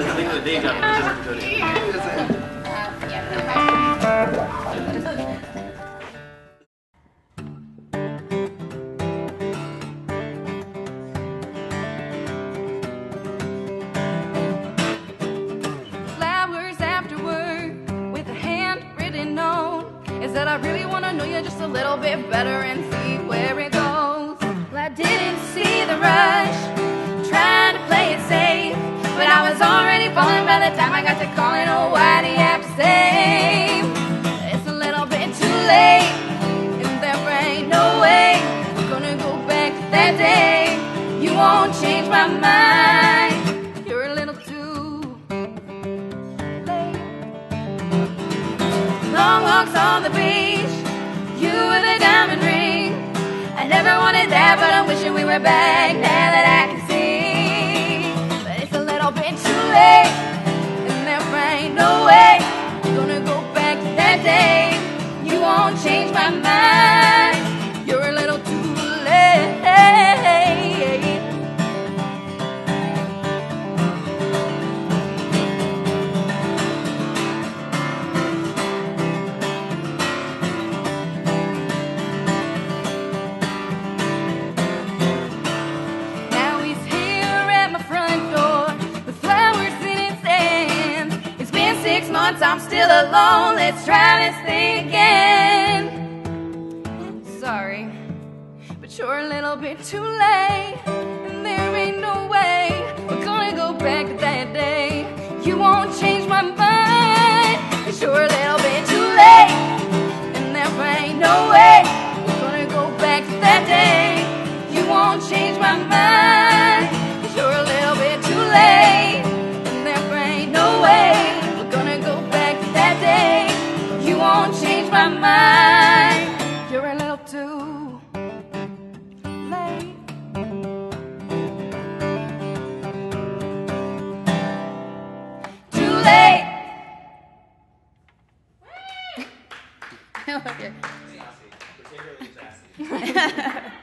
think of the day job, it doesn't have to go to you. Flowers after work with a handwritten note is that I really want to know you just a little bit better and see where it goes. Well, I didn't see the rush, trying to play it safe, but I was already falling by the time I got to calling. Oh, why do you have to say it's a little bit too late, and there ain't no way I'm gonna go back to that day. You won't change my mind. You're a little too late. Long walks on the beach, you with a diamond ring. I never wanted that, but I'm wishing we were back now that I can see. But it's a little bit too late, and there ain't no way I'm gonna go back to that day. You won't change my mind. You're a little too late. Now he's here at my front door with flowers in his hands. It's been 6 months, I'm still alone. Let's try this thing again. Sorry, but you're a little bit too late, and there ain't no way we're gonna go back to that day. You won't change my mind, 'cause you're a little bit too late, and there ain't no way we're gonna go back to that day. You won't change my mind, 'cause you're a little bit too late, and there ain't no way we're gonna go back to that day. You won't change my mind. You're a little too late. Too late. Okay. Particularly sassy.